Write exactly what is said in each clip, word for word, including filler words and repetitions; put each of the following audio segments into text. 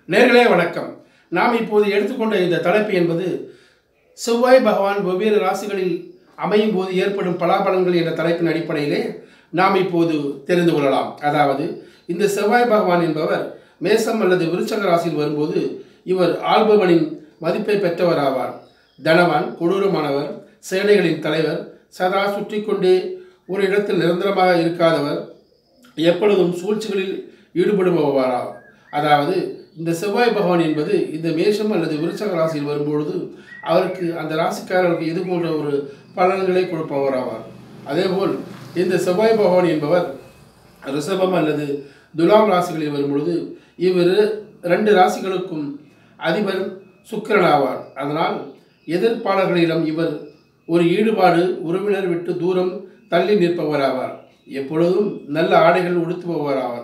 நேர்களே வணக்கம். நாம் இப்போது எடுத்துக்கொண்ட இந்த தலைப்பு என்பது செவ்வாய் பகவான் வெவ்வேறு ராசிகளில் அமையும் போது ஏற்படும் பலாபலன்கள் என்ற தலைப்பின் அடிப்படையிலே நாம் இப்போது தெரிந்து கொள்ளலாம். அதாவது இந்த செவ்வாய் பகவான் என்பவர் மேசம் அல்லது விருச்சக ராசியில் வரும்போது இவர் ஆள்பவனின் மதிப்பை பெற்றவர் ஆவார். தனவான், கொடூரமானவர், சேனைகளின் தலைவர், சதா சுற்றி கொண்டே ஒரு இடத்தில் நிரந்தரமாக இருக்காதவர், எப்பொழுதும் சூழ்ச்சிகளில் ஈடுபடுபவராவார். அதாவது இந்த செவ்வாய் பகவான் என்பது இந்த மேஷம் அல்லது விருச்சக ராசியில் வரும்பொழுது அவருக்கு அந்த ராசிக்காரருக்கு இது போன்ற ஒரு பலன்களை கொடுப்பவராவார். அதேபோல் இந்த செவ்வாய் பகவான் என்பவர் ரிஷபம் அல்லது துலாம் ராசிகளில் வரும்பொழுது இவர் ரெண்டு ராசிகளுக்கும் அதிபர் சுக்கிரன் ஆவார். அதனால் எதிர்ப்பாளர்களிடம் இவர் ஒரு ஈடுபாடு, உறவினர் விட்டு தூரம் தள்ளி நிற்பவராவார். எப்பொழுதும் நல்ல ஆடைகள் உடுத்துபவராவார்.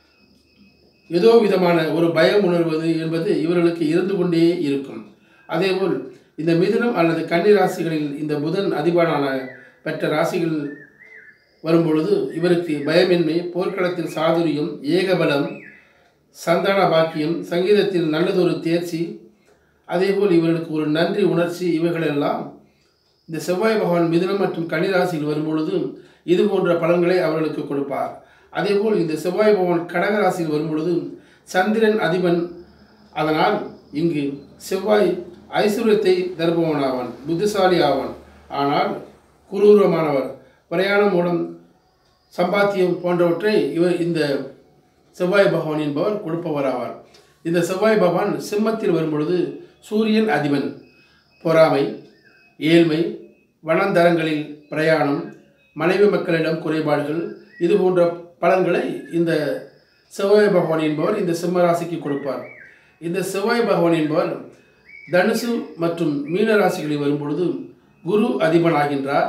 ஏதோ விதமான ஒரு பயம் உணர்வது என்பது இவர்களுக்கு இருந்து கொண்டே இருக்கும். அதேபோல் இந்த மிதுனம் அல்லது கன்னி ராசிகளில் இந்த புதன் அதிபரான பெற்ற ராசிகள் வரும்பொழுது இவருக்கு பயமின்மை, போர்க்களத்தில் சாதுரியம், ஏகபலம், சந்தான பாக்கியம், சங்கீதத்தில் நல்லதொரு தேர்ச்சி, அதேபோல் இவர்களுக்கு ஒரு நன்றி உணர்ச்சி, இவைகளெல்லாம் இந்த செவ்வாய் பகவான் மிதுனம் மற்றும் கன்னி ராசியில் வரும்பொழுது இது போன்ற பலன்களை அவர்களுக்கு கொடுப்பார். அதேபோல் இந்த செவ்வாய் பகவான் கடக ராசியில் வரும்பொழுது சந்திரன் அதிபன். அதனால் இங்கு செவ்வாய் ஐஸ்வர்யத்தை தருபவன் ஆவான், புத்திசாலி ஆவான். ஆனால் குரூரமானவர், பிரயாணம் மூலம் சம்பாத்தியம் போன்றவற்றை இவர் இந்த செவ்வாய் பகவான் என்பவர் கொடுப்பவர் ஆவார். இந்த செவ்வாய் பகவான் சிம்மத்தில் வரும்பொழுது சூரியன் அதிபன். பொறாமை, ஏழ்மை, வனந்தரங்களில் பிரயாணம், மனைவி மக்களிடம் குறைபாடுகள், இது போன்ற பலன்களை இந்த செவ்வாய் பகவான் என்பவர் இந்த சிம்ம ராசிக்கு கொடுப்பார். இந்த செவ்வாய் பகவான் என்பவர் தனுசு மற்றும் மீன ராசிகளில் வரும்பொழுது குரு அதிபன் ஆகின்றார்.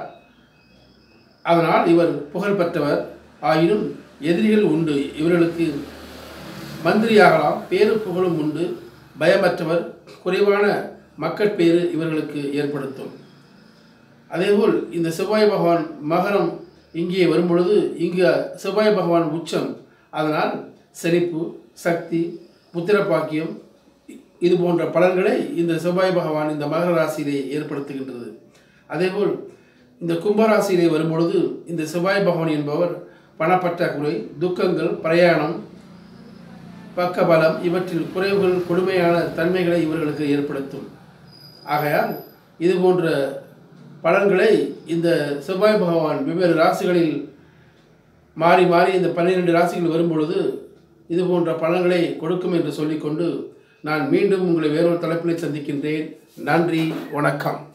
அதனால் இவர் புகழ் பெற்றவர். ஆயினும் எதிரிகள் உண்டு. இவர்களுக்கு மந்திரியாகலாம், பேரு புகழும் உண்டு. பயமற்றவர், குறைவான மக்கட்பேறு இவர்களுக்கு ஏற்படுத்தும். அதேபோல் இந்த செவ்வாய் பகவான் மகரம் இங்கே வரும்பொழுது இங்கு செவ்வாய் பகவான் உச்சம். அதனால் செழிப்பு, சக்தி, புத்திர பாக்கியம், இது போன்ற பலன்களை இந்த செவ்வாய் பகவான் இந்த மகர ராசியிலே ஏற்படுத்துகின்றது. அதேபோல் இந்த கும்பராசியிலே வரும்பொழுது இந்த செவ்வாய் பகவான் என்பவர் பணப்பற்றாக்குறை, துக்கங்கள், பிரயாணம், பக்கபலம், இவற்றில் குறைவுகள், கொடுமையான தன்மைகளை இவர்களுக்கு ஏற்படுத்தும். ஆகையால் இது போன்ற பலன்களை இந்த செவ்வாய் பகவான் வெவ்வேறு ராசிகளில் மாறி மாறி இந்த பன்னிரெண்டு ராசிகள் வரும்பொழுது இது போன்ற பலன்களை கொடுக்கும் என்று சொல்லிக்கொண்டு நான் மீண்டும் உங்களை வேறொரு தலைப்பில் சந்திக்கின்றேன். நன்றி, வணக்கம்.